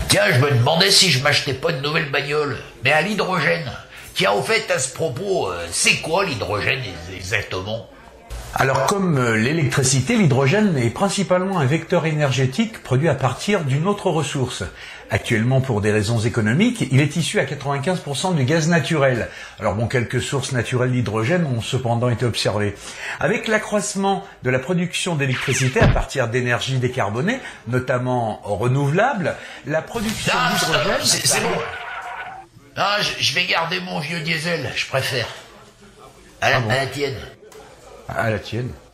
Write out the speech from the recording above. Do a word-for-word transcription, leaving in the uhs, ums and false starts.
Tiens, je me demandais si je m'achetais pas une nouvelle bagnole, mais à l'hydrogène. Tiens, au fait, à ce propos, euh, c'est quoi l'hydrogène exactement? Alors comme euh, l'électricité, l'hydrogène est principalement un vecteur énergétique produit à partir d'une autre ressource. Actuellement, pour des raisons économiques, il est issu à quatre-vingt-quinze pour cent du gaz naturel. Alors bon, quelques sources naturelles d'hydrogène ont cependant été observées. Avec l'accroissement de la production d'électricité à partir d'énergies décarbonées, notamment renouvelables, la production Ah, d'hydrogène... c'est c'est bon. Ah, je, je vais garder mon vieux diesel, je préfère. À la, Ah bon à la tienne. À la tienne.